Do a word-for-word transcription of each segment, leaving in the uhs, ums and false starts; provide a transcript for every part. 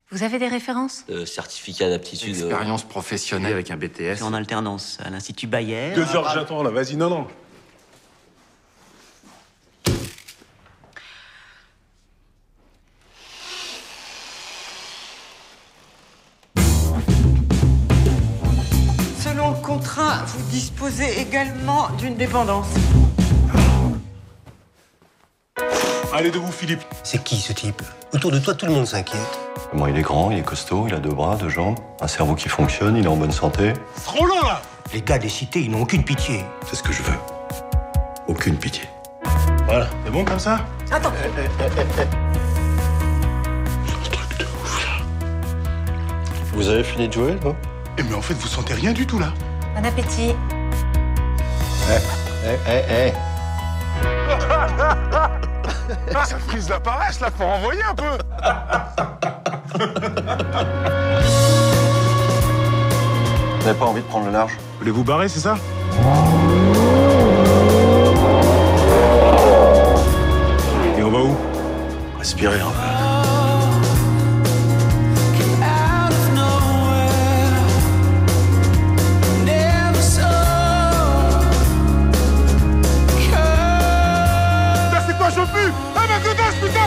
Vous avez des références? Le certificat d'aptitude. Expérience professionnelle avec un B T S. En alternance à l'Institut Bayer. Deux heures que j'attends là, vas-y, non, non. Selon le contrat, vous disposez également d'une dépendance. Allez debout, Philippe. C'est qui ce type? Autour de toi, tout le monde s'inquiète. Bon, il est grand, il est costaud, il a deux bras, deux jambes, un cerveau qui fonctionne, il est en bonne santé. C'est trop long là. Les gars des cités, ils n'ont aucune pitié. C'est ce que je veux. Aucune pitié. Voilà, c'est bon comme ça? Attends. Vous avez fini de jouer, non? Eh, mais en fait, vous sentez rien du tout là. Bon appétit. Eh, eh, eh, eh. Ah, ça frise la paresse là, faut renvoyer un peu. Vous n'avez pas envie de prendre le large? Vous voulez vous barrer, c'est ça? Et on va où? Respirez un peu. Je pue! Ah, ma godasse, putain!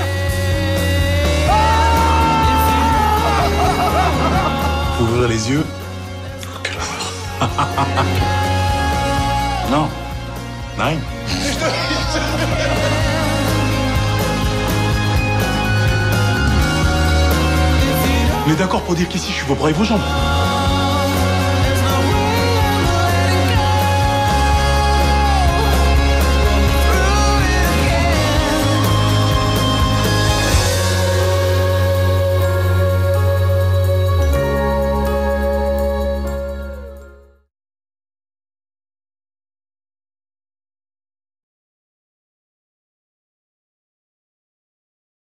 Faut ouvrir les yeux. Oh, quelle horreur. Non. Nine. On est d'accord pour dire qu'ici, je suis vos bras et vos jambes.